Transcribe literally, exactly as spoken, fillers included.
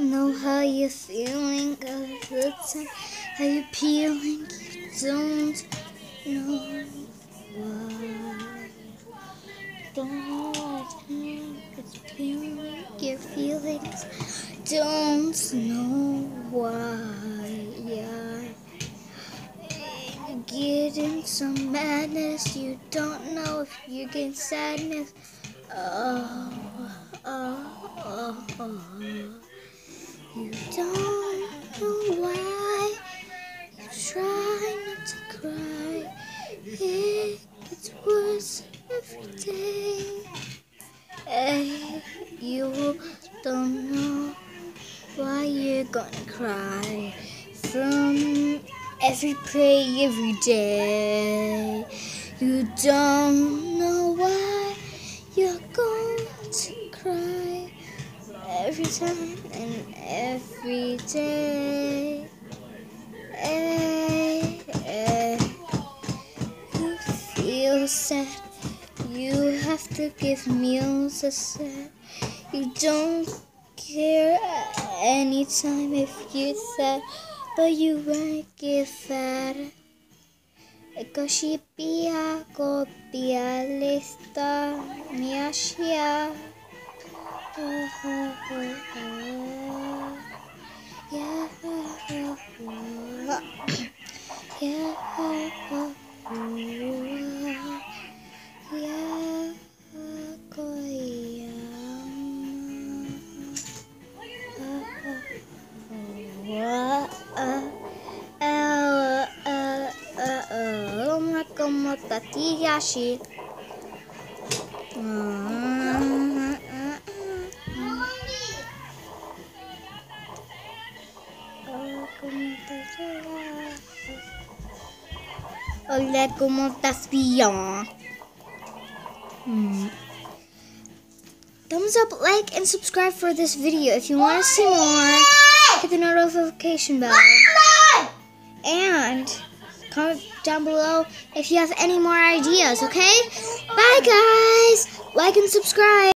know how you're feeling all the time. How you're peeling, you don't know why. Don't know why it's peeling your feelings. Don't know why. Yeah. You get in some madness. You don't know if you get sadness. Oh, oh, oh, oh. You don't know why. You try not to cry. It gets worse every day. Hey, you don't know why you're gonna cry from every play every day. You don't know why you're going to cry every time and every day. Hey, hey. You feel sad. You have to give meals a set. You don't care anytime if you're sad, but you won't get fat. Goshipia, copia, lista, miashia. Oh, oh, oh, oh. Yeah, oh, oh, oh. Yeah, oh, oh, oh. Yeah, oh, yeah. Como tatiyashi. Hola, ¿cómo estás bien? Hmm. Thumbs up, like, and subscribe for this video. If you want to see more, hit the notification bell. And comment down below if you have any more ideas, okay? Bye, guys! Like and subscribe.